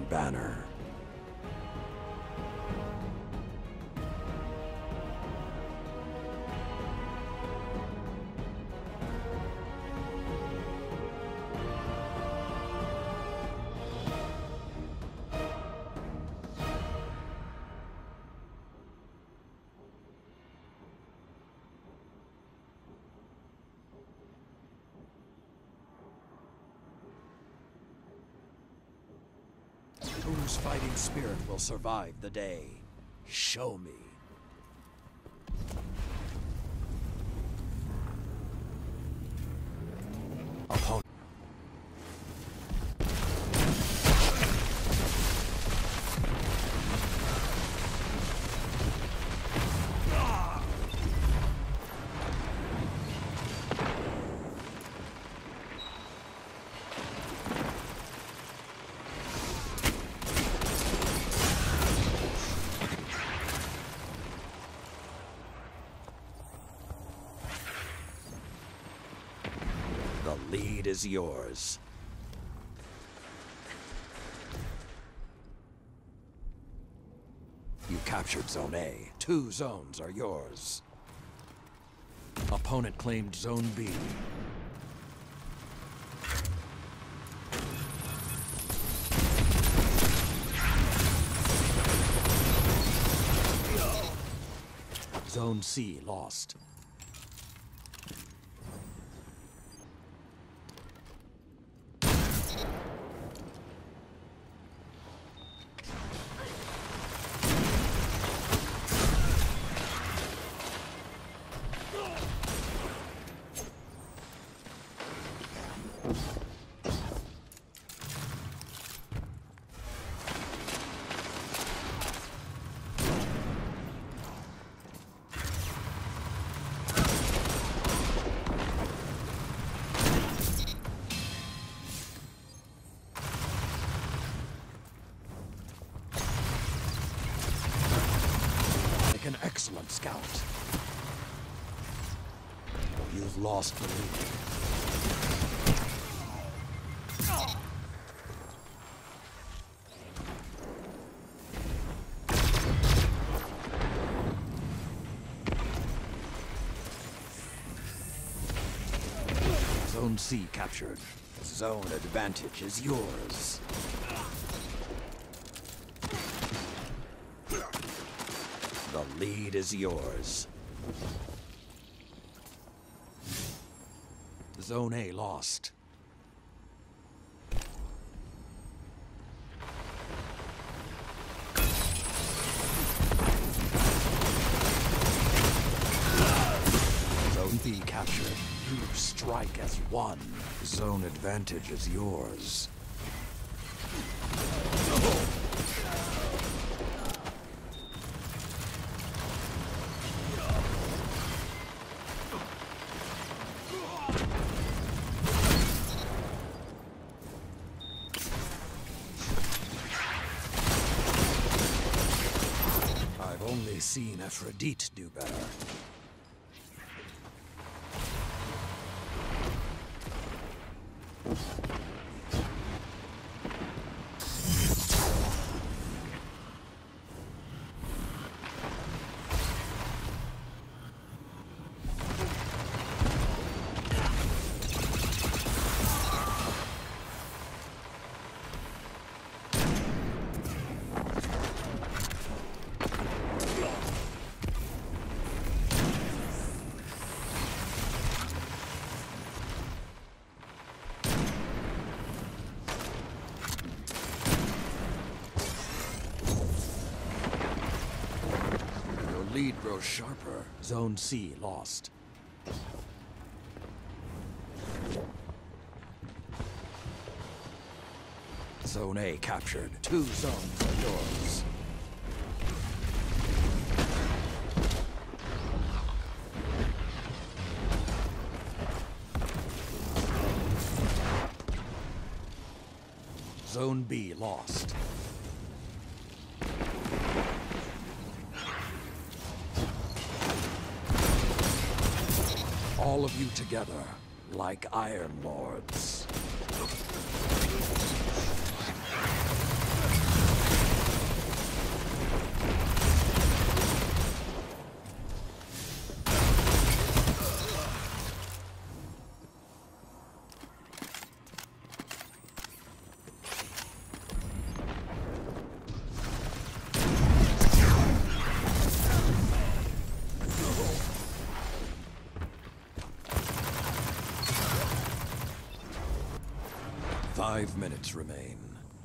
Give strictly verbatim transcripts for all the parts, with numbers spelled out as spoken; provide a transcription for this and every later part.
banner. Whose fighting spirit will survive the day? Show me. Opponent. The lead is yours. You captured Zone A. Two zones are yours. Opponent claimed Zone B. Zone C lost. An excellent scout. You've lost the lead. Zone C captured. Zone advantage is yours. The lead is yours. Zone A lost. Zone B captured. You strike as one. Zone advantage is yours. I've only seen Aphrodite do better. Lead grows sharper. Zone C lost. Zone A captured. Two zones are yours. Zone B lost. All of you together, like Iron Lords. Five minutes remain.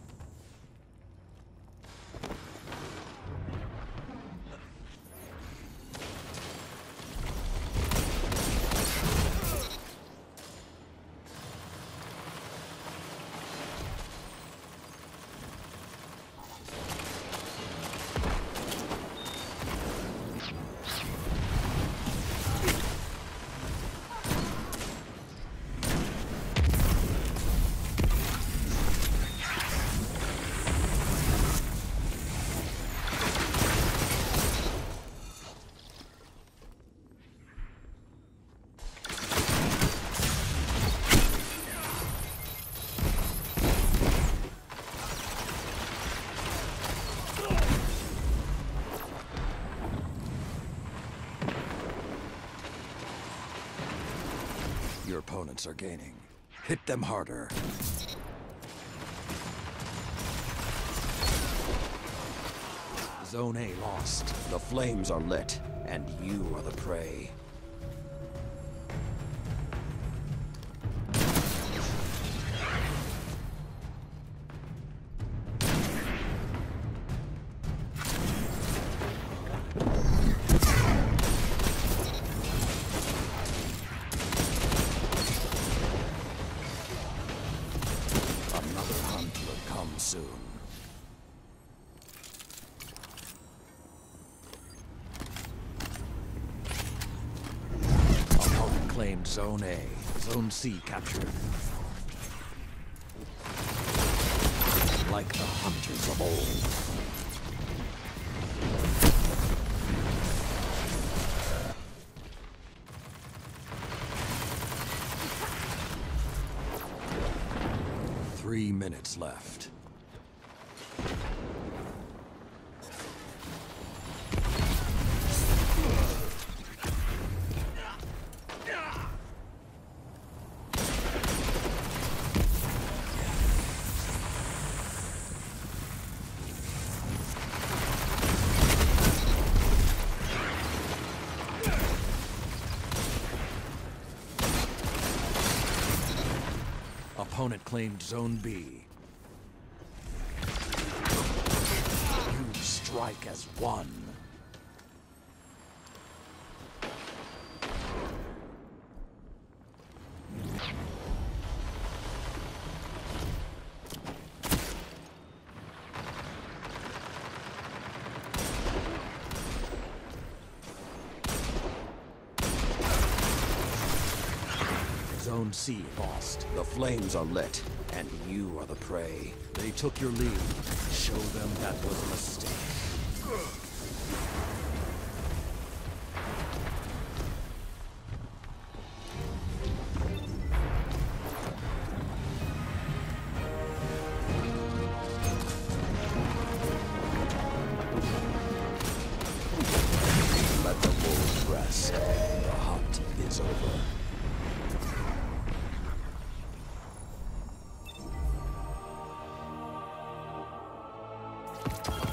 Your opponents are gaining. Hit them harder. Zone A lost. The flames are lit, and you are the prey. Another hunt will come soon. Opponent claimed Zone A. Zone C captured. Like the hunters of old. Three minutes left. Opponent claimed Zone B. You strike as one. Zone C lost. The flames are lit, and you are the prey. They took your lead. Show them that was a mistake. Let the wolves rest. The hunt is over. You